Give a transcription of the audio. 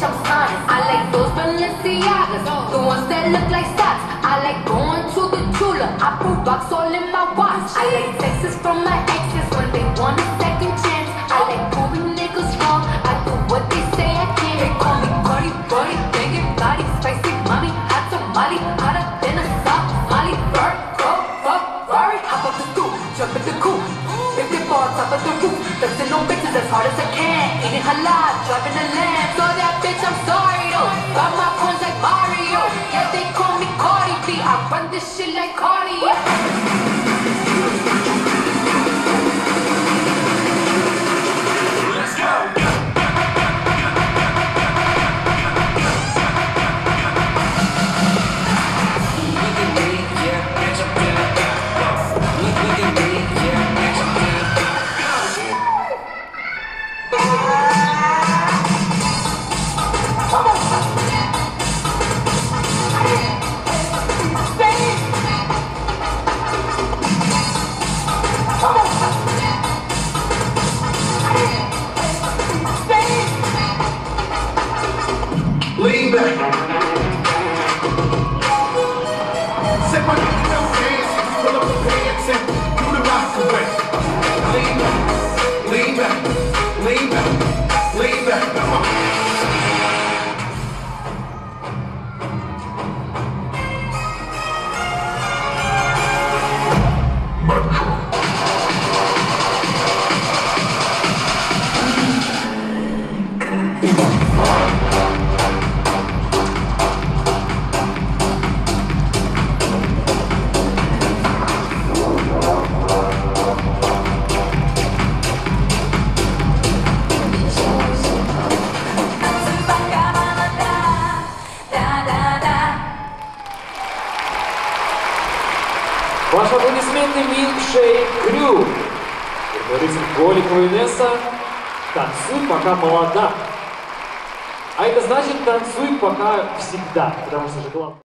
I'm signing. I like those Balenciagas, the ones that look like socks. I like going to the Tula, I put rocks all in my watch. I like texts from my exes when they want a second chance. I like proving niggas wrong, I do what they say I can't. They call me Cardi, Brody, banging body, spicy mommy, hot tamale, hotter than a Somali. Bird, Ferrari, hop up the stoop, jump in the coupe, 54 on top of the roof, flexing on bitches as hard as I can. Eating halal, driving a lamb, so that bitch I'm sorry though. Got my coins like Mario, yeah they call me Cardi B. I run this shit like cardio. Lean back. Set my hands, pull up the pants and do the rock away. Lean back, lean back, lean back, lean back. Ваши аплодисменты Мин-Шей Крю. Говорится Голикова Инесса. Танцуй, пока молода. А это значит танцуй, пока всегда. Потому что же главное.